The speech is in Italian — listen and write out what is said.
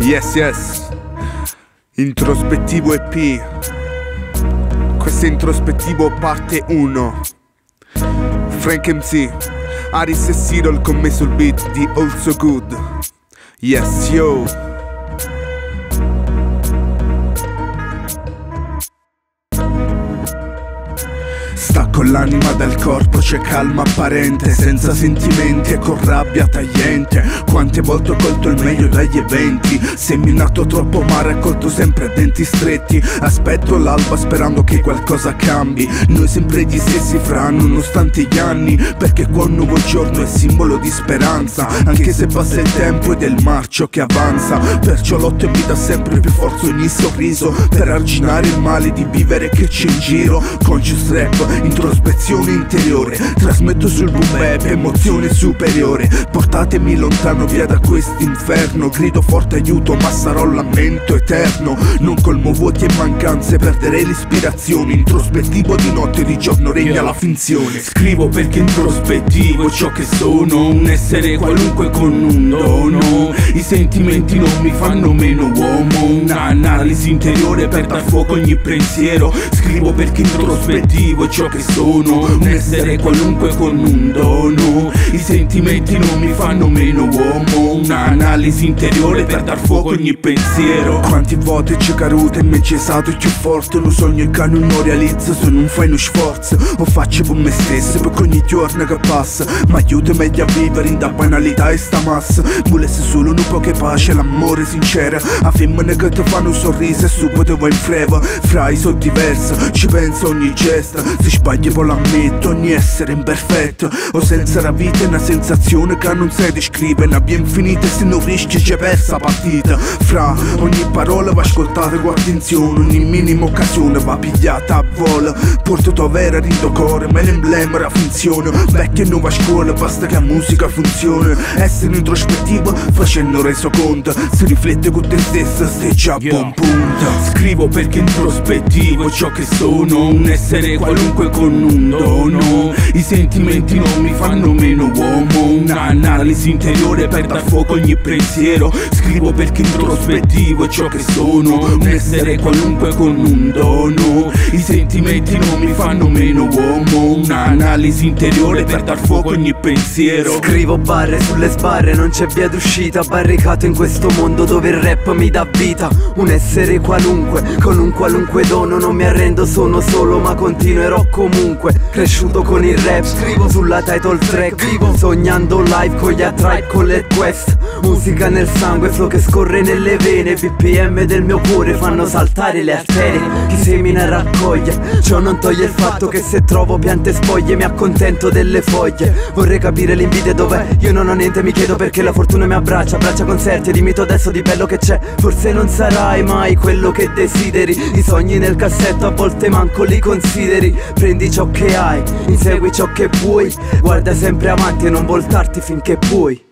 Yes, yes. Introspettivo EP. Questo è introspettivo parte 1. Frank MC, Aris e Cyril con me sul beat di Also Good. Yes, yo. Stacco l'anima dal corpo, c'è calma apparente, senza sentimenti e con rabbia tagliente. Quante volte ho colto il meglio dagli eventi, seminato troppo ma raccolto sempre a denti stretti. Aspetto l'alba sperando che qualcosa cambi, noi sempre gli stessi fra nonostante gli anni, perché qua un nuovo giorno è simbolo di speranza, anche se passa il tempo ed è il marcio che avanza. Perciò lotto e mi dà sempre più forza ogni sorriso, per arginare il male di vivere che c'è in giro. Conscious rap, introspezione interiore, trasmetto sul boom bap emozione superiore. Portatemi lontano via da quest'inferno, grido forte aiuto ma sarò lamento eterno. Non colmo vuoti e mancanze, perderei l'ispirazione. Introspettivo di notte, di giorno regna la finzione. Scrivo perché introspettivo ciò che sono, un essere qualunque con un dono. I sentimenti non mi fanno meno uomo, un'analisi interiore per dar fuoco ogni pensiero. Scrivo perché introspettivo ciò che sono, un essere qualunque con un dono. I sentimenti non mi fanno meno uomo, un'analisi interiore per dar fuoco ogni pensiero. Quanti volte c'è caduto e mi è cesato più forte, lo sogno che non realizzo se non fai uno sforzo. O faccio con me stesso perché ogni giorno che passa mi aiuta meglio a vivere in da banalità e sta massa. Volessi solo un po' che pace, l'amore sincero, a femmine che ti fanno un sorriso e subito vai in freva. Fra i sono diverso, ci penso ogni gesto, se sbagli poi l'ammetto, ogni essere imperfetto. O senza la vita è una sensazione che non sai descrivere, una via infinita e se non rischi c'è persa partita. Fra ogni parola va ascoltata con attenzione, ogni minima occasione va pigliata a volo. Porto tua vera rindo core, ma l'emblema la finzione. Vecchia e nuova scuola, basta che la musica funzioni. Essere introspettivo facendo reso conto, si riflette con te stesso, stai già a buon punto. Scrivo perché introspettivo ciò che sono, un essere qualunque con un dono. I sentimenti non mi fanno meno uomo, un'analisi interiore per dar fuoco ogni pensiero. Scrivo perché introspettivo ciò che sono, un essere qualunque con un dono. I sentimenti non mi fanno meno uomo, un'analisi interiore per dar fuoco ogni pensiero. Scrivo barre sulle sbarre, non c'è via d'uscita, barricato in questo mondo dove il rap mi dà vita. Un essere qualunque, con un qualunque dono, non mi arrendo, sono solo ma continuerò comunque. Cresciuto con il rap, scrivo sulla title track, vivo sognando live con gli A-Tribe, con le quest. Musica nel sangue, flow che scorre nelle vene, BPM del mio cuore fanno saltare le arterie. Chi semina raccoglie, ciò non toglie il fatto che se trovo piante spoglie mi accontento delle foglie. Vorrei capire l'invidia dov'è, io non ho niente, mi chiedo perché la fortuna mi abbraccia concerti e dimmi tu adesso di bello che c'è. Forse non sarai mai quello che desideri, i sogni nel cassetto a volte manco li consideri. Prendi ciò che hai, insegui ciò che vuoi, guarda sempre avanti e non voltarti finché puoi.